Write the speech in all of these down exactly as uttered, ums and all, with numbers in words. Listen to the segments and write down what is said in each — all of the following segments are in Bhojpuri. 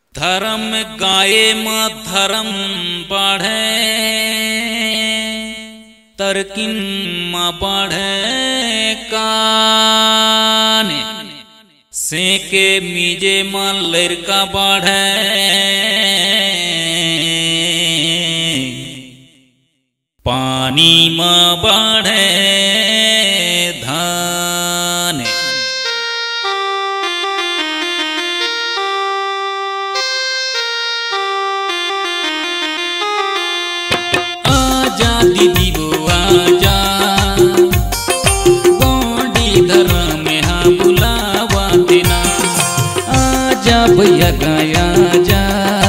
धर्म गाये माँ धर्म बढ़े तरकिन माँ बढ़े काने सेके मीजे माँ लड़का बढ़े पानी माँ बढ़े धाने दीदी वो आजा गोंडी धर्म में हाँ बुलावा देना आजा भैया गाया जा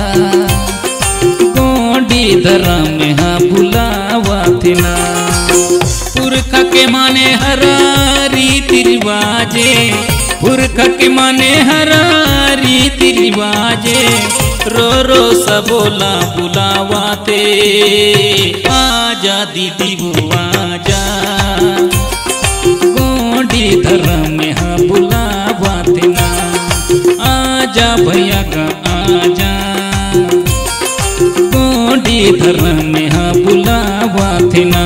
गोंडी धर्म में हाँ बुलावा देना पुरखा के माने हरा रीति रिवाजे पुरखा के माने हरा रीति रिवाजे रो रो सबोला बुलावाते आजा दीदी वो आजा गोंडी धर्म में हाँ बुलावाते ना आजा भैया का आजा गोंडी धर्म में हाँ बुलावाते ना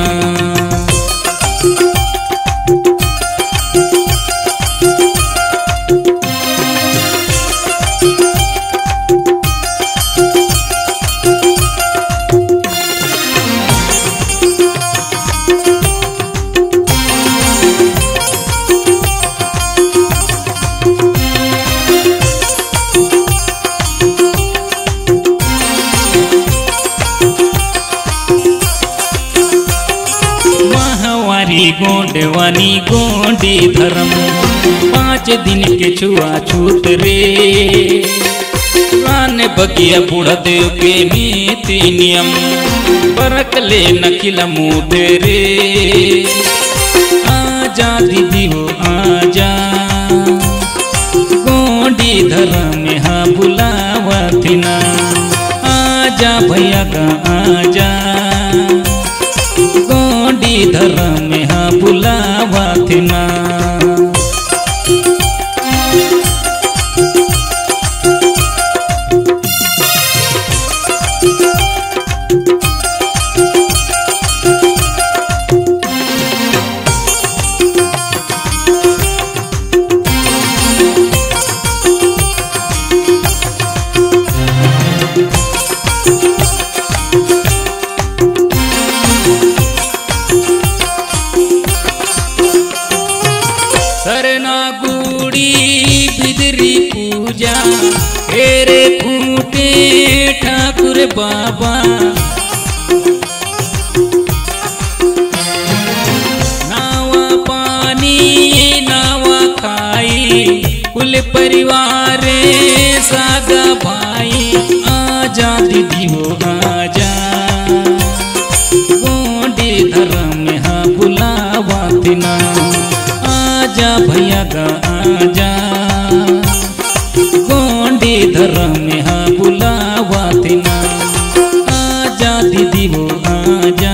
गोंडवानी गोंडी धर्म पाँच दिन के छुआ छूत रे रान बगिया बूढ़ा देव के नीति नियम बरक ले नखिल मुँह रे आजा दीदी हो आजा गोंडी धर्म में हाँ बुलावा ना आजा भैया का आजा गोंडी धर्म में हाँ बुलावा ना हेरे खूटे ठाकुर बाबा नावा पानी नावा खाई कुल परिवार सागा भाई आजा दीदी हो आजा गोंडी धर्म में हाँ बुलावा ना आजा भैया का आजा गोंडी धर्म में हाँ बुलावा ना आजा दीदी हो आजा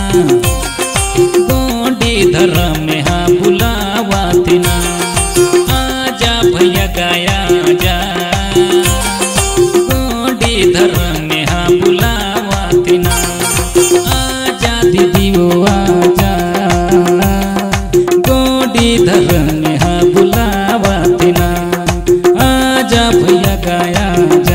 गोंडी धर्म में हाँ बुलावा ना आजा भैया गाया जा गोंडी धर्म में हाँ बुलावा ना आजा दीदी हो आजा गोंडी धर्म में हाँ बुलावा ना आजा भैया गाया।